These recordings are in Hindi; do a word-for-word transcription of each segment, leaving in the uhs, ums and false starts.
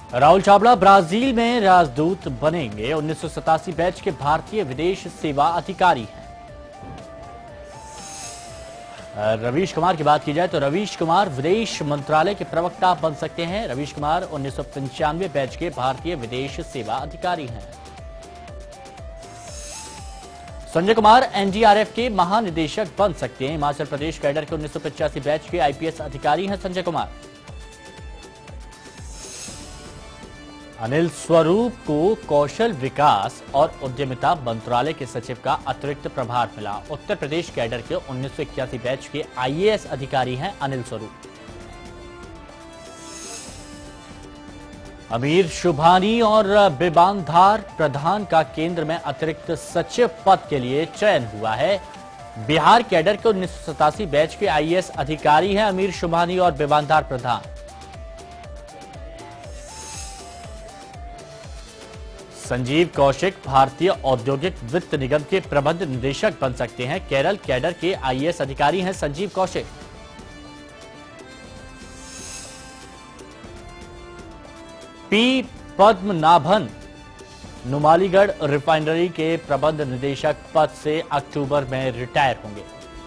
राहुल चावला ब्राजील में राजदूत बनेंगे। उन्नीस सौ सतासी बैच के भारतीय विदेश सेवा अधिकारी हैं। रवीश कुमार की बात की जाए तो रवीश कुमार विदेश मंत्रालय के प्रवक्ता बन सकते हैं। रवीश कुमार उन्नीस सौ पंचानवे बैच के भारतीय विदेश सेवा अधिकारी हैं। संजय कुमार एनडीआरएफ के महानिदेशक बन सकते हैं। हिमाचल प्रदेश कैडर के उन्नीस सौ पचासी बैच के आईपीएस अधिकारी हैं संजय कुमार। अनिल स्वरूप को कौशल विकास और उद्यमिता मंत्रालय के सचिव का अतिरिक्त प्रभार मिला। उत्तर प्रदेश कैडर के उन्नीस सौ इक्यासी बैच के आईएएस अधिकारी हैं अनिल स्वरूप। अमीर शुभानी और बेबानधार प्रधान का केंद्र में अतिरिक्त सचिव पद के लिए चयन हुआ है। बिहार कैडर के उन्नीस सौ सतासी बैच के आईएएस अधिकारी हैं अमीर शुभानी और बेबानधार प्रधान। संजीव कौशिक भारतीय औद्योगिक वित्त निगम के प्रबंध निदेशक बन सकते हैं। केरल कैडर के आईएएस अधिकारी हैं संजीव कौशिक। पी पद्मनाभन नुमालीगढ़ रिफाइनरी के प्रबंध निदेशक पद से अक्टूबर में रिटायर होंगे।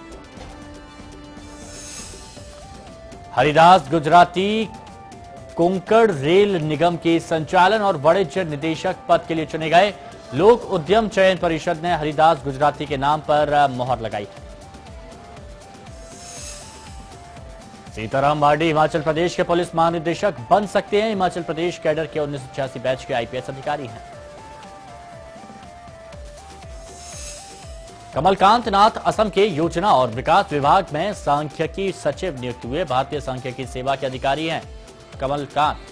हरिदास गुजराती कोंकण रेल निगम के संचालन और वाणिज्य निदेशक पद के लिए चुने गए। लोक उद्यम चयन परिषद ने हरिदास गुजराती के नाम पर मोहर लगाई। सीताराम मार्डी हिमाचल प्रदेश के पुलिस महानिदेशक बन सकते हैं। हिमाचल प्रदेश कैडर के उन्नीस सौ छियासी बैच के आईपीएस अधिकारी हैं। कमलकांत नाथ असम के योजना और विकास विभाग में सांख्यिकी सचिव नियुक्त हुए। भारतीय सांख्यिकी सेवा के अधिकारी हैं कमलकांत।